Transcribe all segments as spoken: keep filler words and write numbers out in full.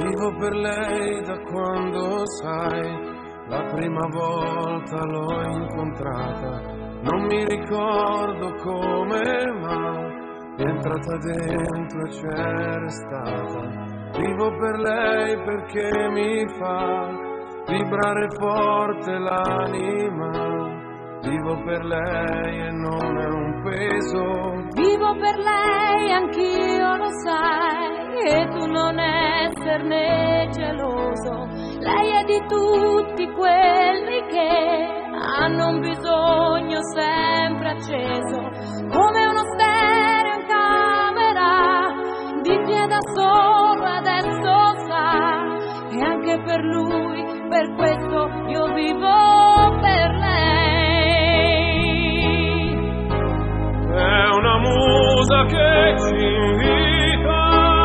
Vivo per lei da quando, sai, la prima volta l'ho incontrata. Non mi ricordo come, ma è entrata dentro e c'è restata. Vivo per lei perché mi fa vibrare forte l'anima. Vivo per lei e non è un peso. Vivo per lei, anch'io lo sai, e tu non esserne geloso. Lei è di tutti quelli che hanno un bisogno sempre acceso, come uno stereo in camera, di piede da solo adesso sa. E anche per lui, per questo io vivo per lei. È una musa che ci invita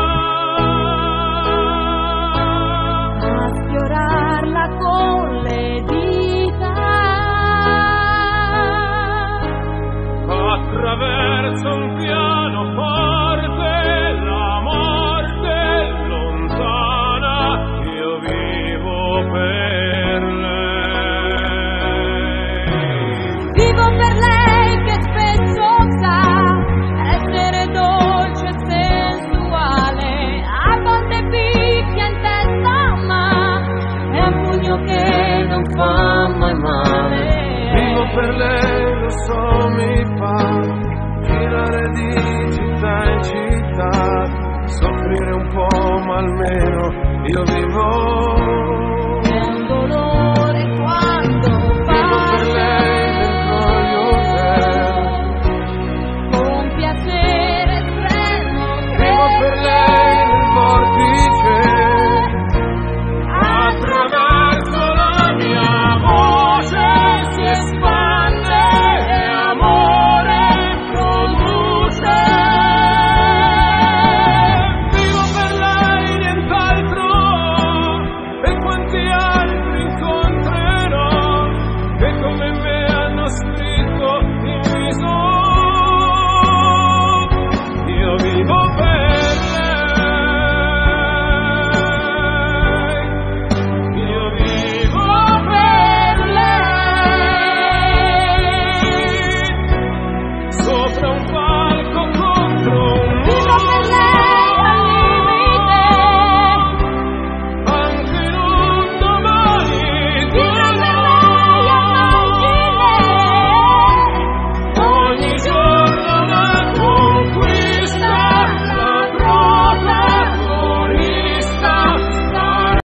a sfiorarla con le dita, attraverso un pianoforte, la morte lontana. Io vivo per lei. Vivo per lei che spesso sa essere dolce e sensuale, a volte picchia in testa, ma è un pugno che non fa mai male. Vivo per lei, lo so, mi fa girare di città in città, soffrire un po', ma almeno io vivo